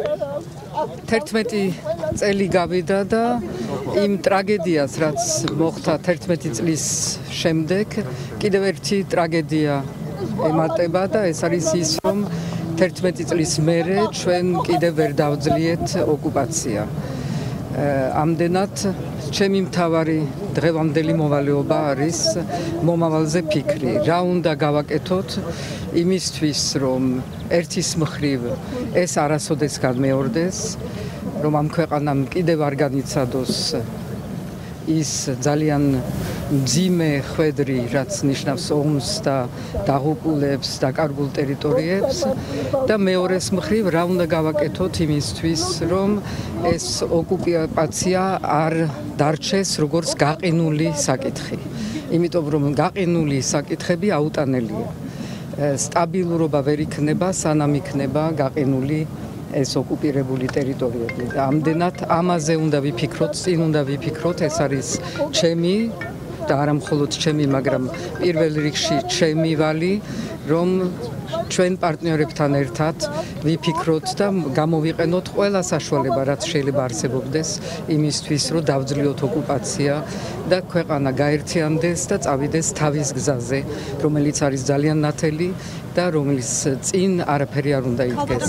11 წელი გავიდა და იმ ტრაგედიას, რაც მოხდა 11 წლის შემდეგ, კიდევ ერთი ტრაგედია ემატება და ეს არის ის, რომ 11 წლის მერე ჩვენ კიდევ ვერ დავძლიეთ ოკუპაცია. ამდენად ჩემი მთავარი დღევანდელი მოვალეობა არის მომავალზე ფიქრი. რა უნდა გავაკეთოთ იმისთვის, რომ ერთის მხრივ ეს არასოდეს განმეორდეს, რომ ამ ქვეყანამ კიდევ არ განიცადოს ის ძალიან მძიმე ხვედრი, რაც ნიშნავს ომს და დაღუპულებს, დაკარგულ ტერიტორიებს და მეორეს მხრივ რა უნდა გავაკეთოთ იმისთვის, რომ ეს ოკუპაცია არ დარჩეს როგორც გაყინული საკითხი. იმიტომ რომ გაყინული საკითხები აუტანელია. სტაბილურობა ვერ იქნება, სანამ იქნება გაყინული ეს ოკუპირებული ტერიტორიები. ამდენად ამაზე უნდა ვიფიქროთ, წინ უნდა ვიფიქროთ, ეს არის ჩემი და არა მხოლოდ ჩემი, მაგრამ პირველ რიგში ჩემი ვალი, რომ ჩვენ პარტნიორებთან ერთად ვიფიქროთ და გამოვიყენოთ ყველა საშუალება, რაც შეიძლება არსებობდეს იმისთვის, რომ დავძლიოთ ოკუპაცია და ქვეყანა გაერთიანდეს და წავიდეს თავის გზაზე, რომელიც არის ძალიან ნათელი და რომელიც წინ არაფერი არ უნდა იდგეს.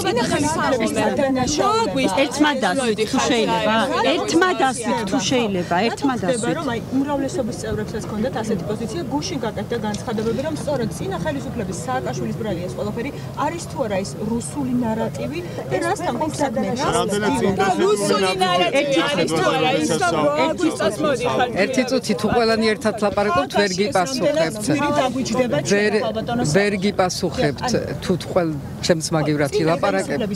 ერთმა დასვით თუ შეიძლება, ერთმა დასვით თუ შეიძლება, ერთმა დასვით. რომ აი უმრავლესობის წევრებსაც ჰქონდათ ასეთი პოზიცია, გუშინ გაკეთდა განცხადებები, რომ სწორედ წინა ხელისუფლების სააკაშვილის ბრალია ეს ყველაფერი არის თუ არა ის რუსული ნარატივი და რასთან მომსადმე რუსული ნარატივი არის თუ არა ის რომ აგვისტოს მოდიხარ. ერთი წუთი თუ ყველანი ერთად ლაპარაკობთ, ვერ გიპასუხებთ. ვერ გიპასუხებთ თუ ჩემს მაგივრად ილაპარაკებთ.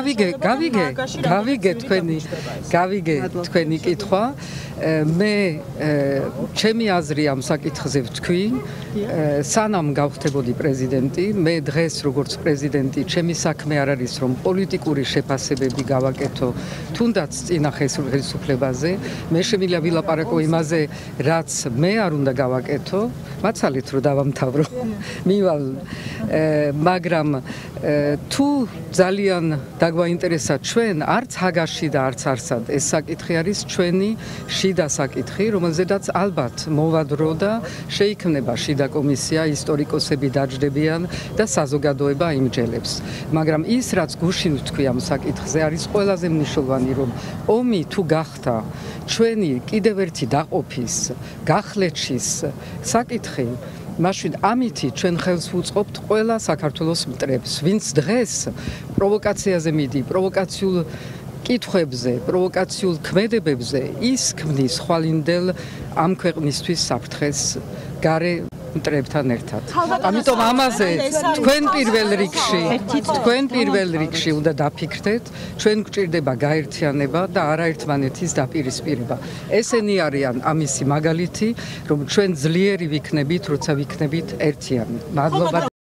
გავიგე თქვენი კითხვა. მე ჩემი აზრი ამ საკითხზე ვთქვი, სანამ გავხდებოდი პრეზიდენტი, მე დღეს როგორც პრეზიდენტი, ჩემი საქმე არ არის რომ პოლიტიკური შეფასებები გავაკეთო, თუნდაც წინა ხელისუფლებაზე, მე შემიძლია ვილაპარაკო იმაზე, რაც მე არ უნდა გავაკეთო, მაცალით რომ დავამთავრო. მივალ, მაგრამ თუ ძალიან დაგვაინტერესა ჩვენ, არც ჰაგაში და არც არსად, ეს საკითხი არის ჩვენი შიდა საკითხი, რომელზედაც ალბათ მოვადრო და შეიქმნება შიდა კომისია, ისტორიკოსები დაჯდებიან და საზოგადოება იმჯელებს. მაგრამ ის, რაც გუშინ ვთქვი ამ საკითხზე, არის ყველაზე მნიშვნელოვანი, რომ ომი თუ გახდა ჩვენი კიდევ ერთი დაყოფის, გახლეჩის საკითხი, მაშინ ამითი ჩვენ ხელს ვუწყობთ ყველა საქართველოს მტრებს, ვინც დღეს პროვოკაციაზე მიდი, პროვოკაციულ კითხვებზე, პროვოკაციულ ქმედებებზე ის ქმნის ხვალინდელ ამ ქვეყნისთვის საფრთხეს გარე მტრებთან ერთად. ამიტომ ამაზე თქვენ პირველ რიგში უნდა დაფიქრდეთ, ჩვენ გვჭირდება გაერთიანება და არაერთმანეთის დაპირისპირება. ესენი არიან ამისი მაგალითი, რომ ჩვენ ძლიერი ვიქნებით, როცა ვიქნებით ერთიანი. მადლობა.